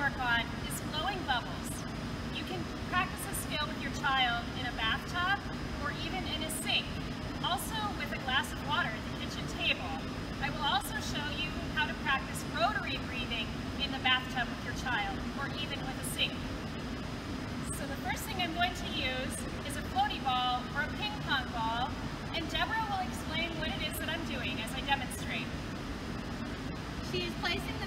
work on is blowing bubbles. You can practice a skill with your child in a bathtub or even in a sink. Also with a glass of water at the kitchen table. I will also show you how to practice rotary breathing in the bathtub with your child or even with a sink. So the first thing I'm going to use is a floaty ball or a ping pong ball, and Deborah will explain what it is that I'm doing as I demonstrate. She is placing the